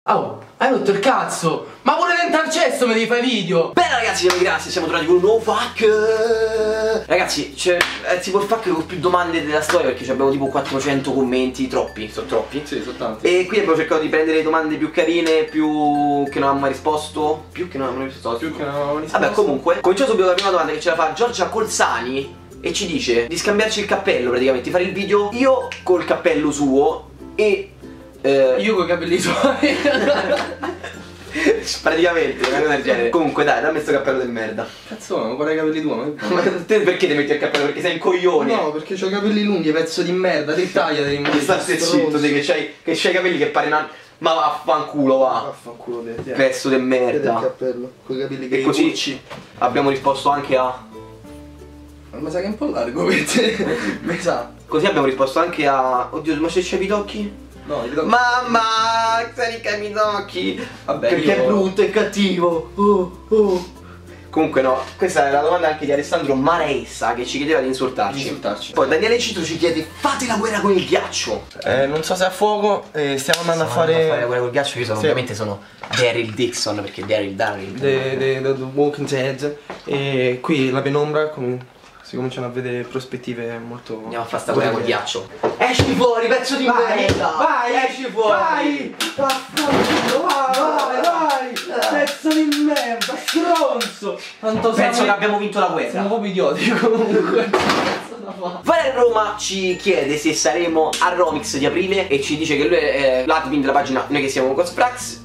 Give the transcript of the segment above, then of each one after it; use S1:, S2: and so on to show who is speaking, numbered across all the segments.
S1: Oh, hai rotto il cazzo! Ma pure dentro al cesso mi devi fare video!
S2: Bene ragazzi, siamo Grassi, siamo tornati con un nuovo fuck. Ragazzi, c'è tipo il fuck con più domande della storia, perché abbiamo tipo 400 commenti. Troppi, sono troppi?
S1: Sì, sono tanti.
S2: E qui abbiamo cercato di prendere le domande più carine, più che non avevamo mai risposto. Più che non avevamo risposto.
S1: Più che non avevamo risposto.
S2: Vabbè, comunque, cominciamo subito la prima domanda che ce la fa Giorgia Colsani e ci dice di scambiarci il cappello, praticamente, di fare il video io col cappello suo e
S1: io con i capelli suoi.
S2: praticamente una cosa del genere. Comunque dai, dammi sto cappello del merda.
S1: Cazzo, ma guarda i capelli tuoi,
S2: Ma te perché ti metti il cappello? Perché sei un coglione.
S1: No, perché c'ho i capelli lunghi, pezzo di merda, te tagliali.
S2: State zitto, te che c'hai i capelli che pare una... Ma vaffanculo, va.
S1: Vaffanculo te.
S2: Pezzo di merda.
S1: Il cappello, con i capelli che
S2: E così abbiamo risposto anche a...
S1: Ma sa che è un po' largo per te. Mi sa.
S2: Così abbiamo risposto anche a... Oddio, ma se c'è i tocchi?
S1: No, gli do...
S2: Mamma, carica i tocchi.
S1: Vabbè,
S2: perché è brutto e cattivo. Comunque no, questa è la domanda anche di Alessandro Maressa che ci chiedeva di insultarci. Poi Daniele Citro ci chiede: fate la guerra con il ghiaccio.
S1: Non so se a fuoco, stiamo andando a fare
S2: la guerra con il ghiaccio. Io sono ovviamente sono Daryl Dixon, perché Daryl
S1: The Walking Dead. E qui la penombra, si cominciano a vedere prospettive molto...
S2: Andiamo a fare sta guerra col ghiaccio. Esci fuori, pezzo di merda!
S1: Vai,
S2: esci fuori!
S1: Vai, pezzo di merda, stronzo! Tanto
S2: penso che abbiamo vinto la guerra.
S1: Siamo proprio idioti comunque.
S2: Vale Roma ci chiede se saremo a Romix di aprile e ci dice che lui è l'admin della pagina Noi che siamo Cosprax.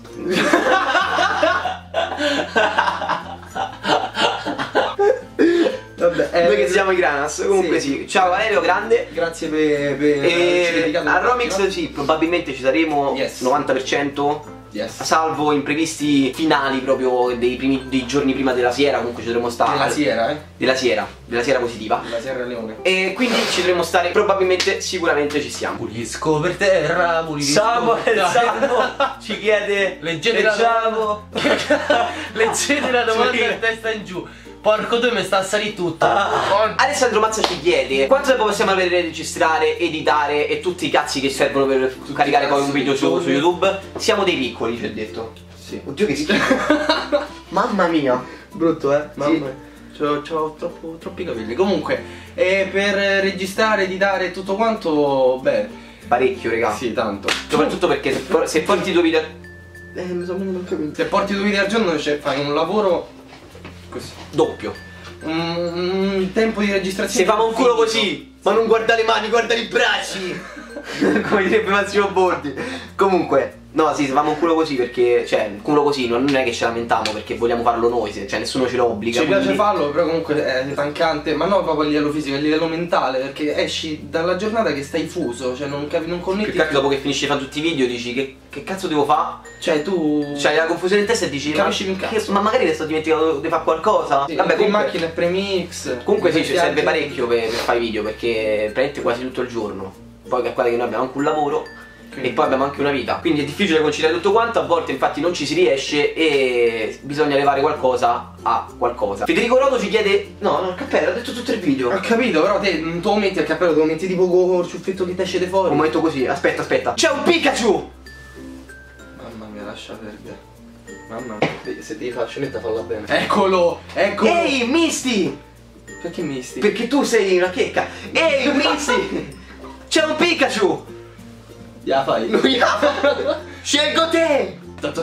S2: Vabbè, noi che siamo i Granas. Comunque sì. Ciao Valerio, grande.
S1: Grazie per
S2: a Romix sì, probabilmente ci saremo 90%. Salvo imprevisti finali proprio dei giorni prima della fiera. Comunque ci dovremo stare. Della fiera positiva.
S1: Della Sierra Leone.
S2: E quindi ci dovremo stare, probabilmente, sicuramente ci siamo.
S1: Pulisco per terra, pulisco per terra.
S2: Ci chiede:
S1: leggete la domanda a testa in giù. Porco due, mi sta a salire tutto.
S2: Alessandro Mazza ci chiede: quanto tempo possiamo avere per registrare, editare e tutti i cazzi che servono per caricare poi un video su YouTube? Siamo dei piccoli, ci ha detto.
S1: Sì.
S2: Oddio che schifo. Mamma mia.
S1: Brutto, mamma
S2: sì.
S1: mia. C'ho troppi capelli. Comunque, per registrare, editare tutto quanto, beh,
S2: parecchio, raga.
S1: sì, tanto.
S2: Soprattutto perché se porti due video...
S1: mi sono venuto un capello. Se porti 2 video al giorno, fai un lavoro così.
S2: Doppio.
S1: Un tempo di registrazione.
S2: Se famo un culo così, ma non guarda le mani, guarda i bracci. Come direbbe Massimo Bordi. Comunque, no, sì, se famo un culo così perché, cioè, un culo così non è che ce lamentiamo perché vogliamo farlo noi, cioè nessuno ce lo obbliga.
S1: Ci piace farlo, però comunque è stancante, ma non proprio a livello fisico, a livello mentale, perché esci dalla giornata che stai fuso, cioè non connetti.
S2: Più che dopo che finisci di fare tutti i video dici che cazzo devo fare?
S1: Cioè tu...
S2: C'hai la confusione in testa e dici ma magari adesso dimenticato di fare qualcosa.
S1: Sì,
S2: vabbè,
S1: in macchina e premix.
S2: Comunque sì, ci serve parecchio per fare i video perché praticamente quasi tutto il giorno. Poi calcolate che noi abbiamo anche un lavoro e poi abbiamo anche una vita, quindi è difficile conciliare tutto quanto, a volte infatti non ci si riesce e bisogna levare qualcosa a qualcosa. Federico Rodo ci chiede: no, il cappello, ha detto tutto il video.
S1: Ho capito, però te non te lo metti al cappello, te lo metti tipo col ciuffetto che ti esce fuori.
S2: Un momento così, aspetta. C'è un Pikachu!
S1: Mamma mia, lascia perdere. Mamma mia, se ti faccio netta falla bene. Eccolo!
S2: Ehi, Misty!
S1: Perché Misty?
S2: Perché tu sei una checca. Ehi, Misty! C'è un Pikachu!
S1: Ya fai.
S2: Scelgo te!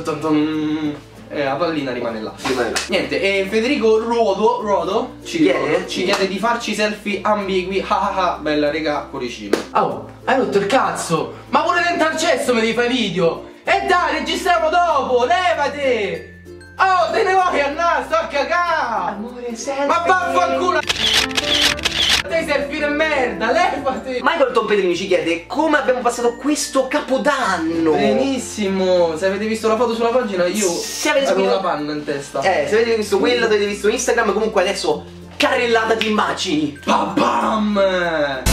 S1: La pallina rimane là. Niente, e Federico Rodo ci chiede di farci selfie ambigui. Bella raga, cuoricino. Oh, hai rotto il cazzo! Ma pure dentro al cesso mi devi fare video! E dai, registriamo dopo, levati! Oh, te ne vuoi andare, sto a cagà!
S2: Amore, selfie!
S1: Ma vaffanculo! Dei selfie di merda, levati!
S2: Michael Tom Pedrini ci chiede come abbiamo passato questo capodanno.
S1: Benissimo, se avete visto la foto sulla pagina io avevo la panna in testa.
S2: Se avete visto quella, se avete visto Instagram, comunque adesso carrellata di immagini.
S1: Bam!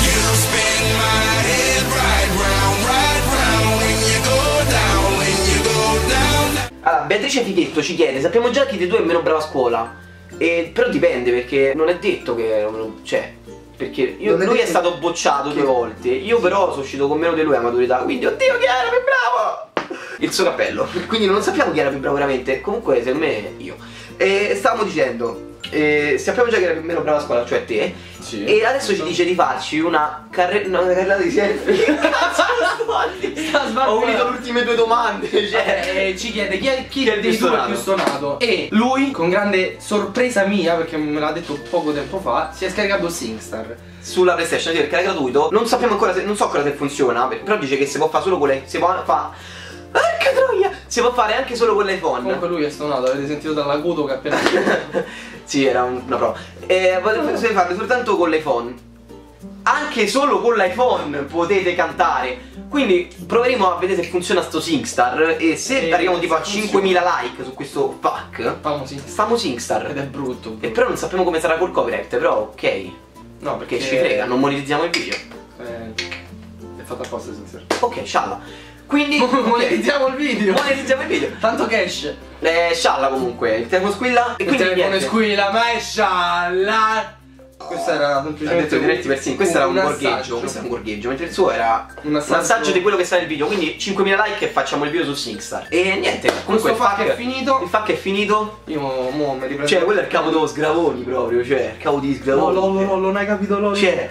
S2: Allora, Beatrice Fighetto ci chiede: sappiamo già chi dei due è meno bravo a scuola. Però dipende, perché non è detto che... cioè, perché lui è stato bocciato 2 volte. Io però sono uscito con meno di lui a maturità, quindi oddio chi era più bravo. il suo cappello. Quindi non sappiamo chi era più bravo veramente. Comunque secondo me io. E stavamo dicendo, sappiamo già che era più o meno brava a scuola, cioè te.
S1: Sì.
S2: E adesso ci dice di farci una carrellata di selfie. Che cazzo sta ho unito le ultime 2 domande. Cioè,
S1: ci chiede chi è il più stonato. E lui, con grande sorpresa mia, perché me l'ha detto poco tempo fa, si è scaricato SingStar
S2: sulla PlayStation, perché era gratuito. Non sappiamo ancora se, non so ancora se funziona, però dice che si può fare solo con le, si può porca troia! Si può fare anche solo con l'iPhone.
S1: Comunque lui è stonato, avete sentito dall'acuto che appena
S2: sì, era una prova. Potete farlo soltanto con l'iPhone. Anche solo con l'iPhone potete cantare. Quindi proveremo a vedere se funziona sto SingStar. E se arriviamo tipo a 5.000 like su questo pack, famo SingStar.
S1: Ed è brutto.
S2: E però non sappiamo come sarà col copyright. Però ok.
S1: No, perché
S2: ci frega, non monetizziamo il video.
S1: È fatta apposta SingStar.
S2: Ok, scialla. Quindi
S1: monetizziamo il video.
S2: Monetizziamo il video.
S1: Tanto cash.
S2: Scialla comunque. Il telefono squilla. E
S1: il
S2: quindi
S1: telefono squilla, ma è scialla. Questo era semplicemente
S2: questo era un gorgheggio. Questo era un gorgheggio. Mentre il suo era un assaggio di quello che sta nel video. Quindi 5.000 like e facciamo il video su SingStar. E niente, comunque il pack è finito. Il pack è finito.
S1: Io mo mi riprendo.
S2: Cioè, quello è il cavo dello sgravoni proprio. Cioè, il cavo di sgravoni.
S1: No, non hai capito lol.
S2: Cioè,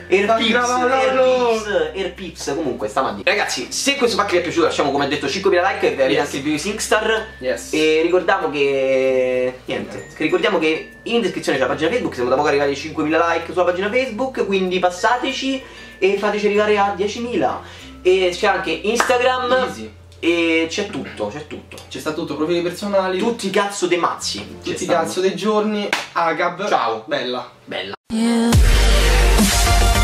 S2: Airpips. Comunque, sta mandi. Ragazzi, se questo pack vi è piaciuto, lasciamo come ho detto 5.000 like e vedete anche il video di SingStar. E ricordiamo che ricordiamo che in descrizione c'è la pagina Facebook. Siamo da poco arrivati a 5.000 like sulla pagina Facebook, quindi passateci e fateci arrivare a 10.000. E c'è anche Instagram.
S1: Easy.
S2: E c'è tutto,
S1: C'è sta tutto, profili personali.
S2: Tutti i cazzo dei mazzi.
S1: Tutti i cazzo dei giorni. Agab.
S2: Ciao.
S1: Bella.
S2: Bella.